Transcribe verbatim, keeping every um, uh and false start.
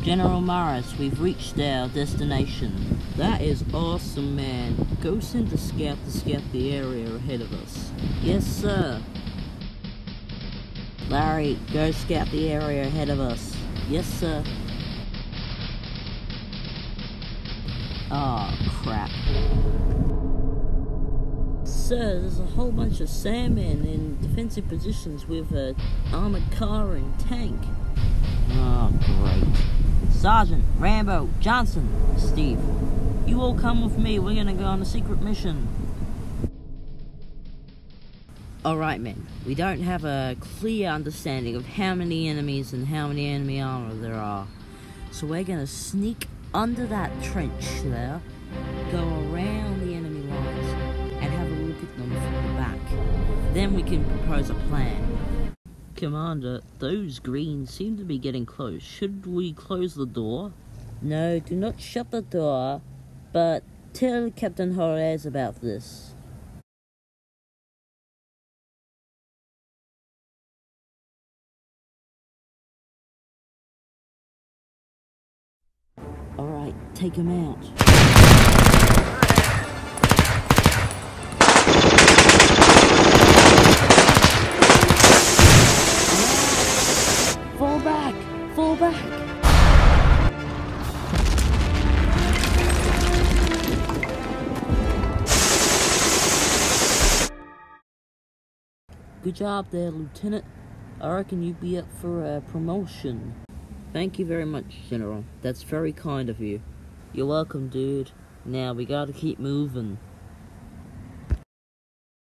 General Morris, we've reached our destination. That is awesome, man. Go send a scout to scout the area ahead of us. Yes, sir. Larry, go scout the area ahead of us. Yes, sir. Oh, crap. Sir, there's a whole bunch of Sandmen in defensive positions with an armored car and tank. Oh, great. Sergeant, Rambo, Johnson, Steve, you all come with me. We're gonna go on a secret mission. Alright, men. We don't have a clear understanding of how many enemies and how many enemy armor there are. So we're gonna sneak under that trench there, go around the enemy lines, and have a look at them from the back. Then we can propose a plan. Commander, those greens seem to be getting close. Should we close the door? No, do not shut the door, but tell Captain Horace about this. Alright, take him out. Fall back! Fall back! Good job there, Lieutenant. I reckon you'd be up for a promotion. Thank you very much, General. That's very kind of you. You're welcome, dude. Now we gotta keep moving.